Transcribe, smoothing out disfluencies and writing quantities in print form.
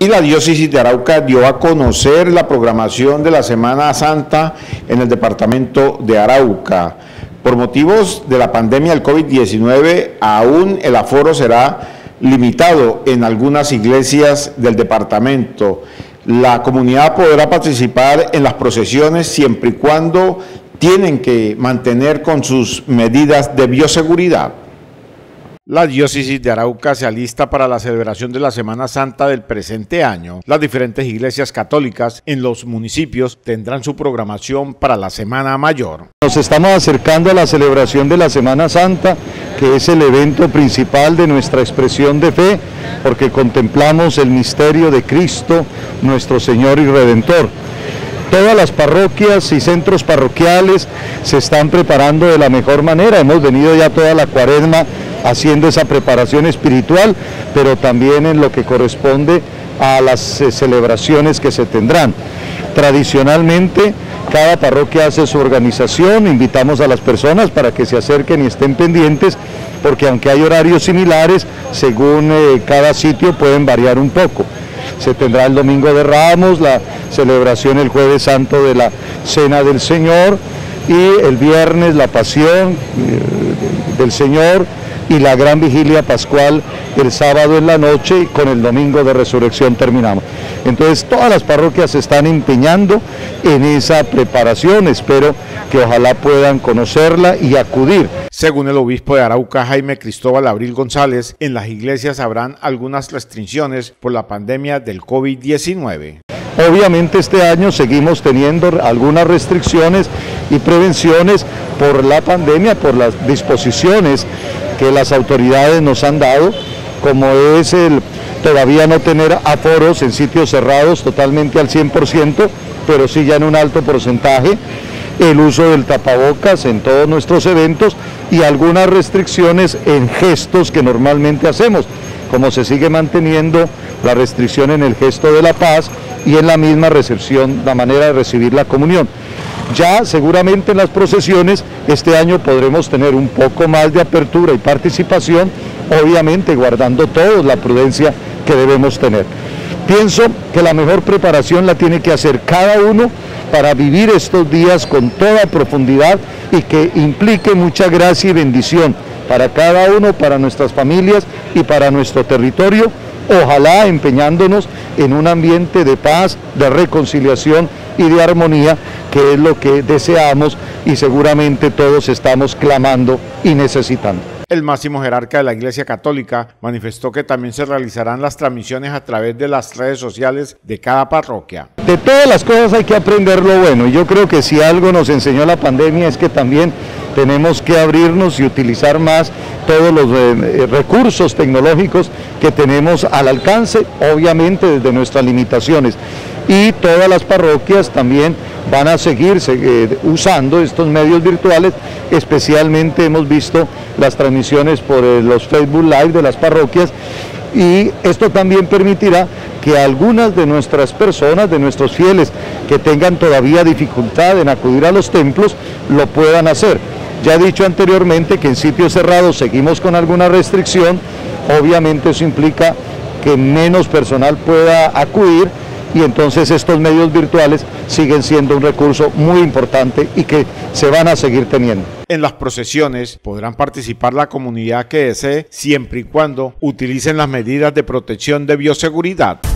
Y la diócesis de Arauca dio a conocer la programación de la Semana Santa en el departamento de Arauca. Por motivos de la pandemia del COVID-19, aún el aforo será limitado en algunas iglesias del departamento. La comunidad podrá participar en las procesiones siempre y cuando tienen que mantener con sus medidas de bioseguridad. La diócesis de Arauca se alista para la celebración de la Semana Santa del presente año. Las diferentes iglesias católicas en los municipios tendrán su programación para la Semana Mayor. Nos estamos acercando a la celebración de la Semana Santa, que es el evento principal de nuestra expresión de fe, porque contemplamos el misterio de Cristo, nuestro Señor y Redentor. Todas las parroquias y centros parroquiales se están preparando de la mejor manera. Hemos venido ya toda la cuaresma haciendo esa preparación espiritual, pero también en lo que corresponde a las celebraciones que se tendrán. Tradicionalmente, cada parroquia hace su organización, invitamos a las personas para que se acerquen y estén pendientes, porque aunque hay horarios similares, según cada sitio pueden variar un poco. Se tendrá el Domingo de Ramos, la celebración el Jueves Santo de la Cena del Señor, y el viernes la Pasión del Señor, y la gran vigilia pascual el sábado en la noche, y con el domingo de resurrección terminamos. Entonces todas las parroquias se están empeñando en esa preparación. Espero que ojalá puedan conocerla y acudir. Según el obispo de Arauca, Jaime Cristóbal Abril González, en las iglesias habrán algunas restricciones por la pandemia del COVID-19. Obviamente este año seguimos teniendo algunas restricciones y prevenciones por la pandemia, por las disposiciones que las autoridades nos han dado, como es el todavía no tener aforos en sitios cerrados totalmente al 100%, pero sí ya en un alto porcentaje, el uso del tapabocas en todos nuestros eventos y algunas restricciones en gestos que normalmente hacemos, como se sigue manteniendo la restricción en el gesto de la paz y en la misma recepción, la manera de recibir la comunión. Ya seguramente en las procesiones este año podremos tener un poco más de apertura y participación, obviamente guardando todos la prudencia que debemos tener. Pienso que la mejor preparación la tiene que hacer cada uno para vivir estos días con toda profundidad y que implique mucha gracia y bendición para cada uno, para nuestras familias y para nuestro territorio, ojalá empeñándonos en un ambiente de paz, de reconciliación y de armonía, que es lo que deseamos y seguramente todos estamos clamando y necesitando. El máximo jerarca de la Iglesia Católica manifestó que también se realizarán las transmisiones a través de las redes sociales de cada parroquia. De todas las cosas hay que aprender lo bueno, y yo creo que si algo nos enseñó la pandemia es que también tenemos que abrirnos y utilizar más todos los recursos tecnológicos que tenemos al alcance, obviamente desde nuestras limitaciones. Y todas las parroquias también van a seguir usando estos medios virtuales, especialmente hemos visto las transmisiones por los Facebook Live de las parroquias, y esto también permitirá que algunas de nuestras personas, de nuestros fieles que tengan todavía dificultad en acudir a los templos, lo puedan hacer. Ya he dicho anteriormente que en sitios cerrados seguimos con alguna restricción, obviamente eso implica que menos personal pueda acudir, y entonces estos medios virtuales siguen siendo un recurso muy importante y que se van a seguir teniendo. En las procesiones podrán participar la comunidad que desee, siempre y cuando utilicen las medidas de protección de bioseguridad.